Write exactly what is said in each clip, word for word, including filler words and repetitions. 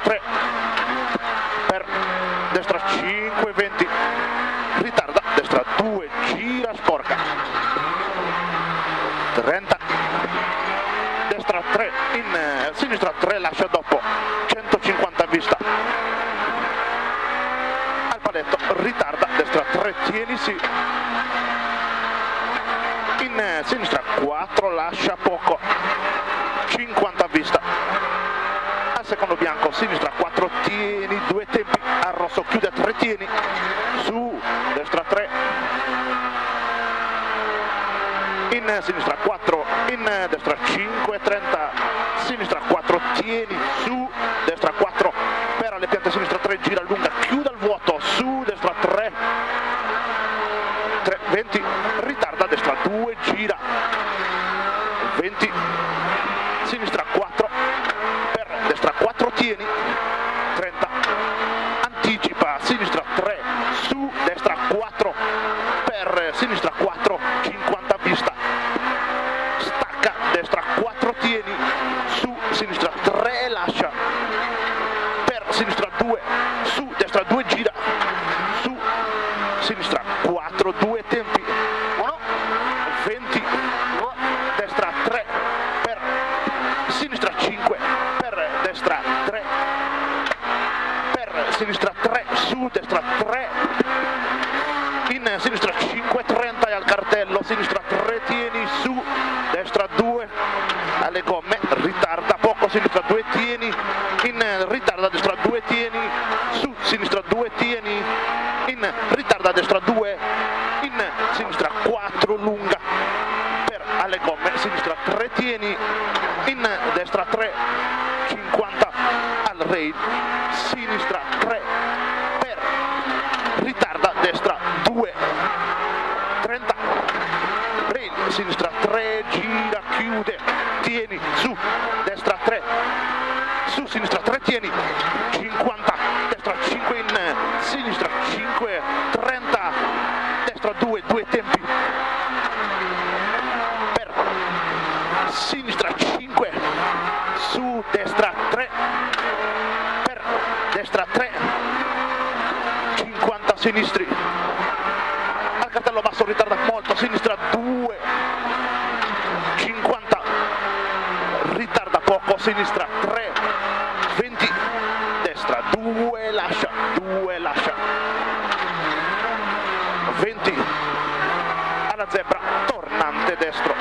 tre, per destra cinque, venti, ritarda, destra due, gira, sporca, trenta, destra tre, in eh, sinistra tre, lascia dopo, centocinquanta vista, al paletto, ritarda, destra tre, tieni, sì, in eh, sinistra quattro, lascia poco, cinquanta vista, al secondo bianco, sinistra quattro, tieni, due tempi, al rosso chiude tre, tieni, su, destra tre, in sinistra quattro, in destra cinque, trenta, sinistra quattro, tieni, su, destra quattro, per alle piante, sinistra tre, gira lunga, chiude al vuoto, su, destra tre, tre, venti, ritarda, destra due, gira, venti, sinistra quattro, per destra quattro, tieni, trenta, anticipa, sinistra tre, su, destra quattro, per sinistra quattro, cinquanta vista, stacca, destra quattro, tieni, su, sinistra tre, lascia, per sinistra due, su, destra due, gira, su, sinistra quattro, due tempi, uno, venti, destra tre, per sinistra cinque, per destra tre, per sinistra tre, su, destra tre, in sinistra cinque, trenta e al cartello, sinistra tre, tieni, su, destra due, alle gomme, ritarda poco, sinistra due, tieni, in ritarda, destra due, tieni, su, sinistra due, tieni, in ritarda, destra due, in sinistra quattro, lunga, per alle gomme, sinistra tre, tieni, in destra tre, cinquanta, al rail, sinistra tre, per ritarda, destra due, trenta, rail, sinistra tre, gira, chiude, tieni, su, destra tre, su, sinistra tre, tieni, cinquanta, destra cinque, in sinistra cinque, trenta, destra due, due tempi, per sinistra cinque, su, destra tre, per destra tre, cinquanta, sinistri, al cartello basso, ritarda molto, sinistra due, cinquanta, ritarda poco, sinistra tre, venti, destra due, lascia, due, lascia, venti, alla zebra, tornante destro,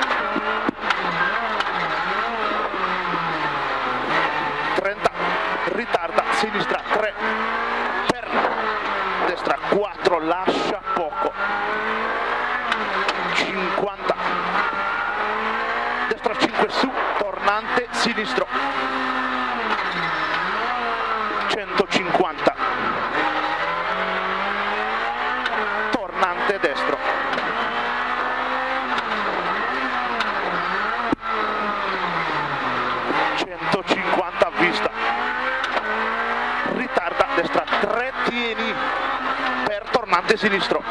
trenta, ritarda, sinistra tre, per destra quattro, lascia poco, cinquanta, destra cinque, su, tornante, sinistro, centocinquanta, tornante destro, centocinquanta vista, ritarda, destra tre, tieni, per tornante sinistro,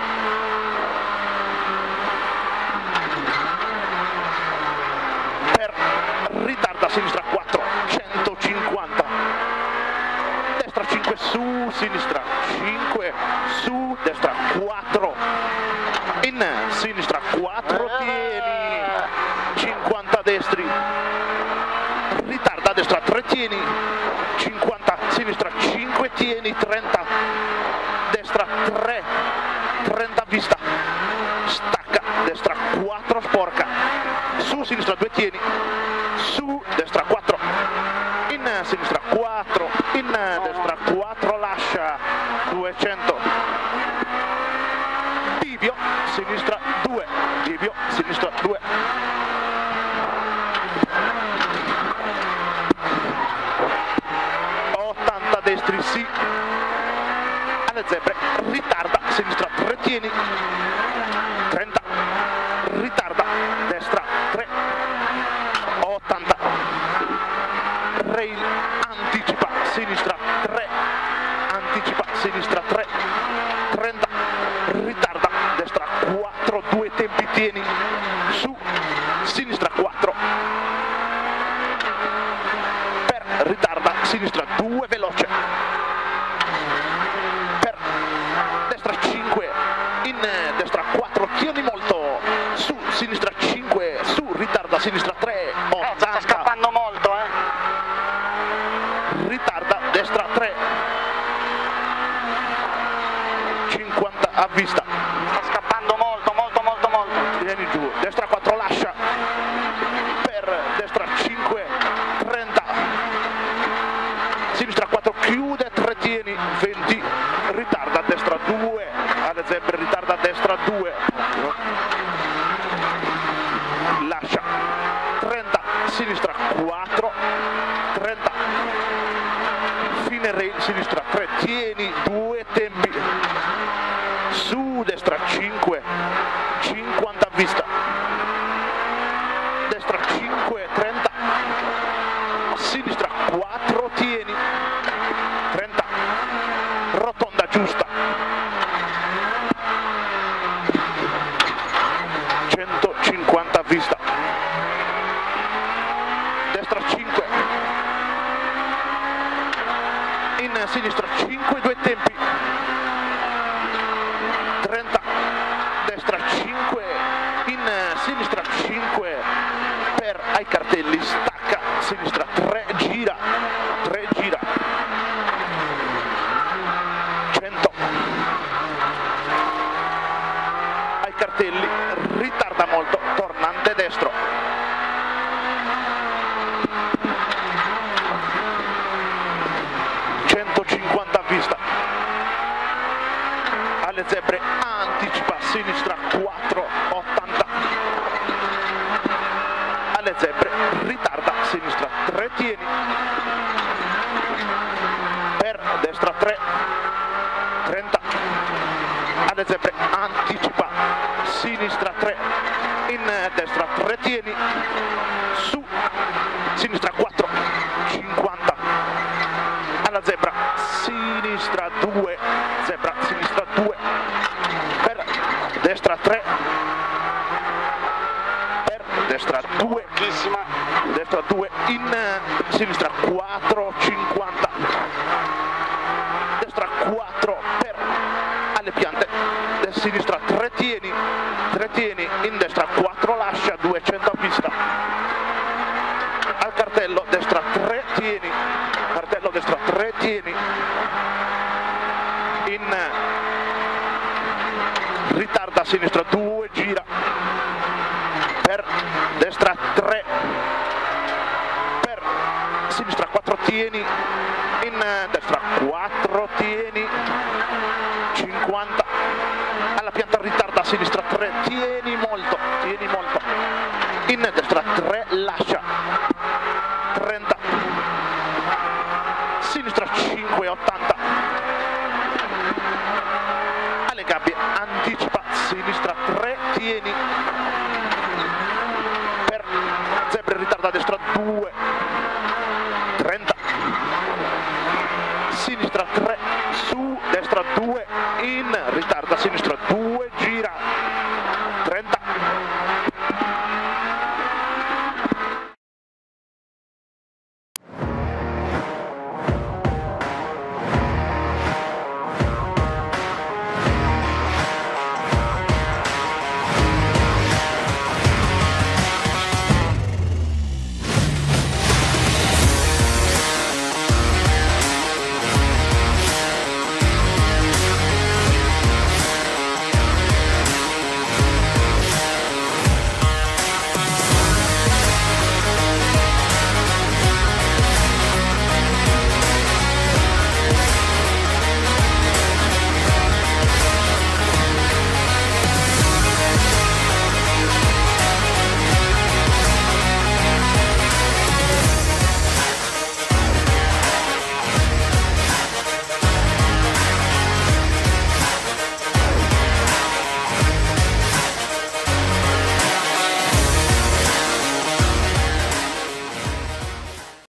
per ritarda, sinistra quattro, centocinquanta, destra cinque, su, sinistra cinque, su, destra quattro, in sinistra quattro, tieni, cinquanta, destri, ritarda, destra tre, tieni, cinquanta, sinistra cinque, tieni, trenta, destra tre, trenta vista, stacca, destra quattro, sporca, su, sinistra due, tieni, su, destra quattro, in sinistra quattro, in destra quattro, lascia, duecento, bivio, sinistra due, bivio, sinistra due, ottanta, destri, sì, alle zebre, ritarda, sinistra tre, tieni, trenta, ritarda, destra tre, ottanta, rail, anticipa, sinistra tre, anticipa, sinistra tre, trenta, ritarda, destra quattro, due tempi, tieni, su, sinistra quattro, per ritarda, sinistra due, veloce, per destra cinque, in destra quattro, tieni molto, su sinistra cinque, su, ritarda sinistra tre, ottanta, sta scappando molto, eh. ritarda destra tre, cinquanta a vista, Sta scappando molto, molto, molto, molto. tieni giù, destra quattro, lascia, per destra cinque, trenta, sinistra quattro, chiude, tre, tieni, venti, ritarda destra due, alle zebre ritarda destra due, lascia, trenta, sinistra quattro, trenta, fine rail, sinistra tre, tieni, due tempi, su destra cinque, cinquanta a vista, destra cinque, trenta, sinistra quattro, tieni, trenta, rotonda giusta, centocinquanta a vista, destra cinque, in sinistra cinque, due tempi, trenta, destra cinque, in sinistra cinque, per ai cartelli, stacca, sinistra tre, gira, tre, gira, cento, ai cartelli, ritarda molto, tornante destro, centocinquanta a vista, alle zebre, anticipa, sinistra quattro, ottanta, alle zebre, ritarda, sinistra tre, tieni, per destra tre, trenta, alle zebre, anticipa, sinistra tre, in destra tre, tieni, su, sinistra quattro, cinquanta, alla zebra, sinistra due, zebra, sinistra due, per destra tre, per destra due, destra due, in sinistra quattro, cinquanta, destra quattro, per alle piante, sinistra tre, tieni, tre, tieni, in destra quattro, lascia, duecento a vista, al cartello, destra tre, tieni, cartello destra tre, tieni, in ritarda, sinistra due, gira, per destra tre, per sinistra quattro, tieni, in destra quattro, tieni, cinquanta, alla pianta ritarda, sinistra tre, tieni molto, tieni molto, in destra tre, lascia, trenta, sinistra cinque, ottanta, alle gabbie, anticipa, sinistra tre, tieni, per zebre ritarda, destra due, trenta, sinistra tre, su, destra due, in ritarda, sinistra